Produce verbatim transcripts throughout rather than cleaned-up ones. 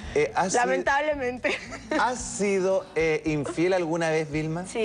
Eh, ¿has Lamentablemente. Sido, ¿Has sido eh, infiel alguna vez, Vilma? Sí.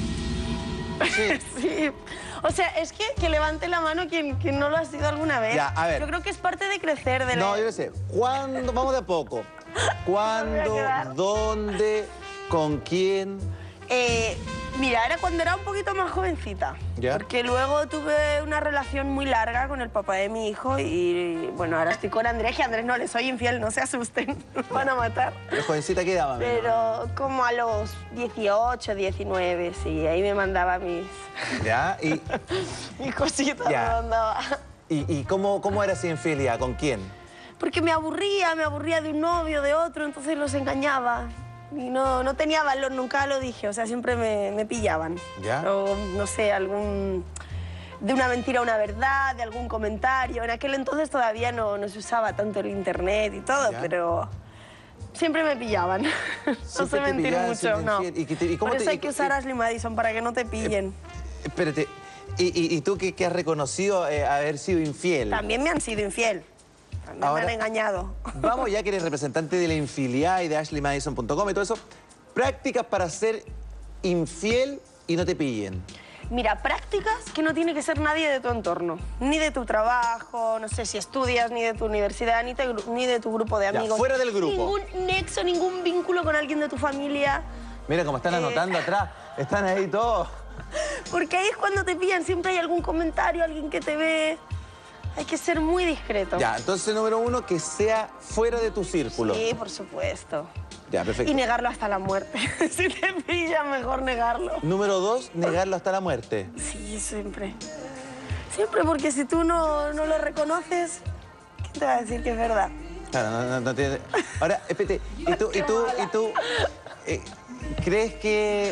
Sí. Sí. O sea, es que, que levante la mano quien, quien no lo ha sido alguna vez. Ya, a ver. Yo creo que es parte de crecer. De la... No, yo no sé. ¿Cuándo? Vamos de a poco. ¿Cuándo? ¿Dónde? ¿Con quién? Eh, mira, era cuando era un poquito más jovencita. ¿Ya? Porque luego tuve una relación muy larga con el papá de mi hijo y, bueno, ahora estoy con Andrés, que Andrés no le soy infiel, no se asusten, me van a matar. ¿La jovencita qué edad? Pero como a los dieciocho, diecinueve, sí, ahí me mandaba mis... ¿Ya? Y... mis cositas Ya. me mandaba. ¿Y, y cómo, cómo era esa infidelidad? ¿Con quién? Porque me aburría, me aburría de un novio, de otro, entonces los engañaba. Y no, no tenía valor, nunca lo dije, o sea, siempre me, me pillaban. ¿Ya? O, no sé, algún... de una mentira a una verdad, de algún comentario. En aquel entonces todavía no, no se usaba tanto el internet y todo, ¿Ya? pero siempre me pillaban. No sé te mentir pillaban mucho, siendo no. infiel. ¿Y que te- y cómo Por eso te- hay y- que usar y- Ashley Madison, para que no te pillen. Espérate. ¿Y, y, y tú qué, qué has reconocido eh, haber sido infiel? También me han sido infiel. También Ahora, me han engañado. Vamos, ya que eres representante de la infidelidad y de ashley madison punto com y todo eso, prácticas para ser infiel y no te pillen. Mira, prácticas que no tiene que ser nadie de tu entorno, ni de tu trabajo, no sé si estudias, ni de tu universidad, ni, te- ni de tu grupo de Ya, amigos. fuera del grupo. Ningún nexo, ningún vínculo con alguien de tu familia. Mira cómo están Eh. anotando atrás, están ahí todos. Porque ahí es cuando te pillan, siempre hay algún comentario, alguien que te ve. Hay que ser muy discreto. Ya, entonces número uno, que sea fuera de tu círculo. Sí, por supuesto. Ya, perfecto. Y negarlo hasta la muerte. Si te pillan, mejor negarlo. Número dos, negarlo hasta la muerte. Sí, siempre. Siempre, porque si tú no, no lo reconoces, ¿quién te va a decir que es verdad? Claro, no, no, no tiene... Ahora, espérate, ¿y tú, y tú, y tú eh, crees que...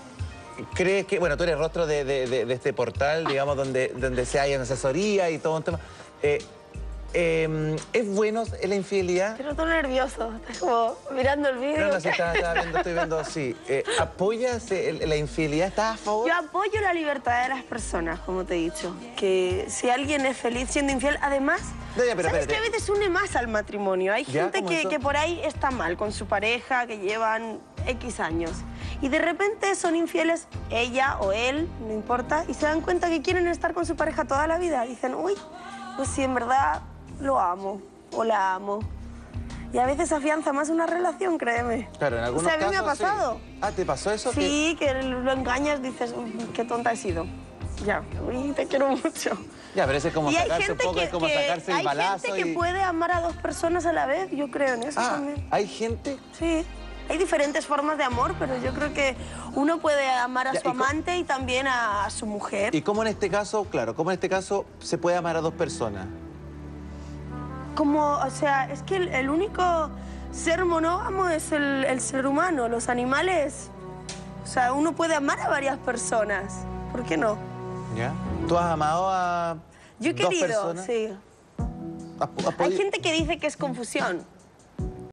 ¿Crees que, bueno, tú eres rostro de, de- de- de este portal, digamos, donde, donde se hay asesoría y todo un tema? Eh, eh, ¿Es bueno la infidelidad? Pero tú nervioso, estás como mirando el vídeo. No, no, sí, estaba, estaba viendo, estoy viendo, sí. Eh, ¿Apoyas eh, la infidelidad? ¿Estás a favor? Yo apoyo la libertad de las personas, como te he dicho. Que si alguien es feliz siendo infiel, además, No, ya, pero ¿sabes espérate. que a veces une más al matrimonio? Hay ¿Ya? gente ¿Cómo que, eso? que por ahí está mal con su pareja, que llevan X años. Y de repente son infieles ella o él, no importa, y se dan cuenta que quieren estar con su pareja toda la vida. Dicen, uy, pues sí, en verdad lo amo o la amo. Y a veces afianza más una relación, créeme. Claro, en algunos O sea, a mí casos, me ha pasado. sí. Ah, ¿te pasó eso? Sí, que lo engañas, dices, "Uy, qué tonta he sido". Ya, uy, te quiero mucho. Ya, pero ese es como Y hay sacarse un gente poco, que, es como que- sacarse el hay balazo gente que y... puede amar a dos personas a la vez, yo creo en eso Ah, también. ¿hay gente? Sí, hay diferentes formas de amor, pero yo creo que uno puede amar a Ya, su ¿y cómo- amante y también a, a su mujer. ¿Y cómo en este caso, claro, cómo en este caso se puede amar a dos personas? Como, o sea, es que el, el único ser monógamo es el, el ser humano, los animales. O sea, uno puede amar a varias personas. ¿Por qué no? ¿Ya? ¿Tú has amado a Yo he dos querido, personas? sí. ¿Has- has Hay podido- gente que dice que es confusión.